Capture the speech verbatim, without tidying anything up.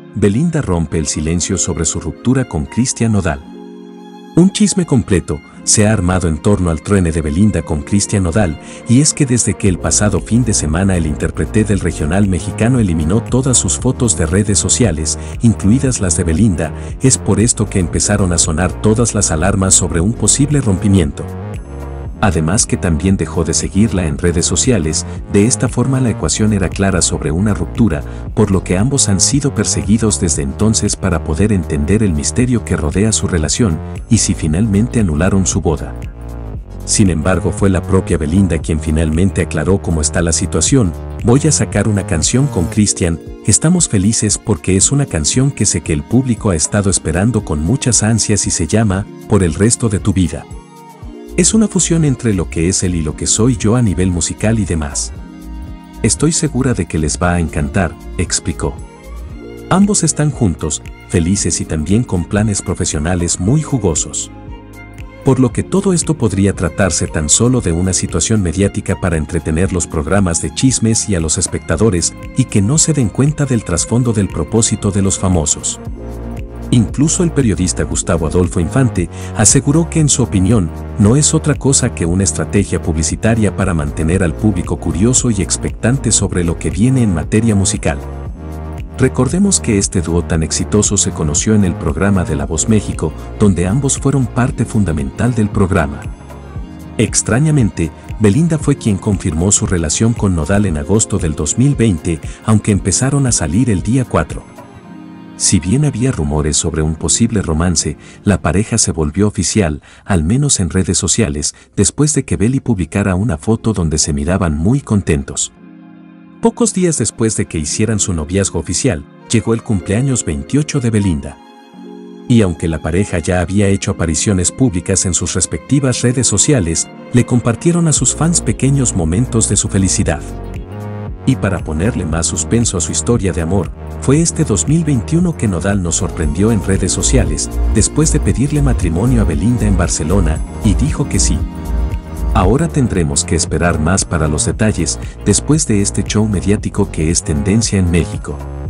Belinda rompe el silencio sobre su ruptura con Cristian Nodal. Un chisme completo se ha armado en torno al truene de Belinda con Cristian Nodal, y es que desde que el pasado fin de semana el intérprete del regional mexicano eliminó todas sus fotos de redes sociales, incluidas las de Belinda, es por esto que empezaron a sonar todas las alarmas sobre un posible rompimiento. Además que también dejó de seguirla en redes sociales, de esta forma la ecuación era clara sobre una ruptura, por lo que ambos han sido perseguidos desde entonces para poder entender el misterio que rodea su relación, y si finalmente anularon su boda. Sin embargo, fue la propia Belinda quien finalmente aclaró cómo está la situación. Voy a sacar una canción con Cristian, estamos felices porque es una canción que sé que el público ha estado esperando con muchas ansias y se llama Por el resto de tu vida. Es una fusión entre lo que es él y lo que soy yo a nivel musical y demás. Estoy segura de que les va a encantar, explicó. Ambos están juntos, felices y también con planes profesionales muy jugosos. Por lo que todo esto podría tratarse tan solo de una situación mediática para entretener los programas de chismes y a los espectadores, y que no se den cuenta del trasfondo del propósito de los famosos. Incluso el periodista Gustavo Adolfo Infante aseguró que en su opinión no es otra cosa que una estrategia publicitaria para mantener al público curioso y expectante sobre lo que viene en materia musical. Recordemos que este dúo tan exitoso se conoció en el programa de La Voz México, donde ambos fueron parte fundamental del programa. Extrañamente, Belinda fue quien confirmó su relación con Nodal en agosto del dos mil veinte, aunque empezaron a salir el día cuatro. Si bien había rumores sobre un posible romance, la pareja se volvió oficial, al menos en redes sociales, después de que Beli publicara una foto donde se miraban muy contentos. Pocos días después de que hicieran su noviazgo oficial, llegó el cumpleaños veintiocho de Belinda. Y aunque la pareja ya había hecho apariciones públicas en sus respectivas redes sociales, le compartieron a sus fans pequeños momentos de su felicidad. Y para ponerle más suspenso a su historia de amor, fue este dos mil veintiuno que Nodal nos sorprendió en redes sociales, después de pedirle matrimonio a Belinda en Barcelona, y dijo que sí. Ahora tendremos que esperar más para los detalles, después de este show mediático que es tendencia en México.